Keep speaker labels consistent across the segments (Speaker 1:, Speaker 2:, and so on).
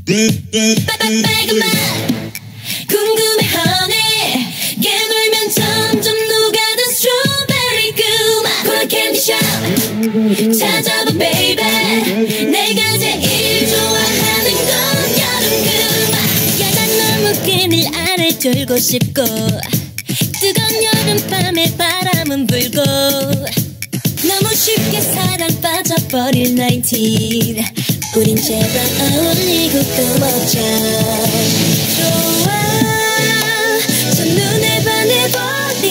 Speaker 1: 빨간 맛 궁금해 honey 깨물면 점점 녹아든 스트로베리 그 맛 콜라 캔디 샵 찾아봐 baby 내가 제일 좋아하는 건 여름 그 맛 야 난 너무 끈을 안에 졸고 싶고 뜨거운 여름밤에 바람은 불고 너무 쉽게 사랑 빠져버릴 19 우린 제발 어울리고 또 먹자 좋아 첫눈에 반해버린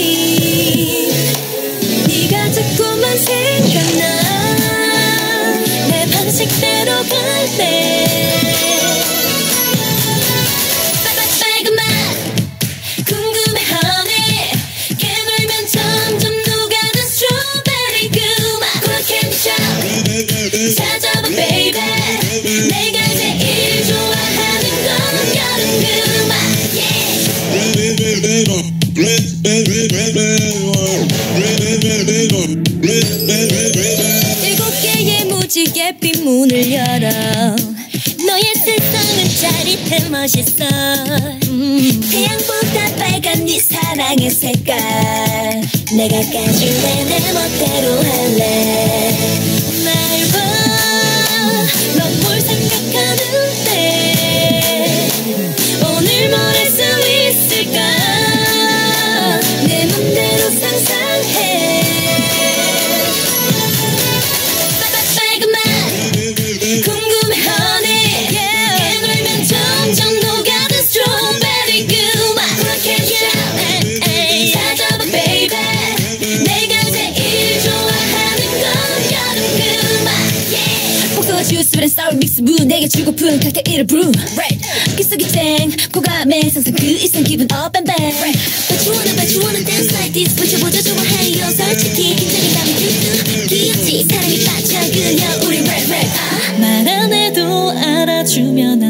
Speaker 1: 네가 자꾸만 생각나 내 방식대로 갈래 빨간 맛 궁금해 honey 깨물면 점점 녹아든 스트로베리 그 맛 콜라 캔디 샵 찾아봐 baby 내가 제일 좋아하는 건 여름 그 맛 일곱 개의 무지개 핀 문을 열어 너의 세상은 짜릿해 멋있어 태양보다 빨간 네 사랑의 색깔 내가 가질래 내 멋대로 할래 날 봐 넌 뭘 생각하는데 오늘 뭘 할 수 있을까 내 맘대로 상상해 빨간 맛 궁금해 honey 깨물면 점점 녹아든 스트로베리 그 맛 콜라 캔디 샵 찾아봐 baby 내가 제일 좋아하는 건 여름 그 맛 복숭아 주스 red sour 믹스 부 내게 주고픈 칵테일을 brew 그 속이 땡 고감의 상상 그 이상 기분 up and back But you wanna dance like this 붙여보자 좋아해요 솔직히 긴장이 나면 뚜뚜 귀엽지 사랑에 빠져 그냥 우리 랩 말 안 해도 알아주면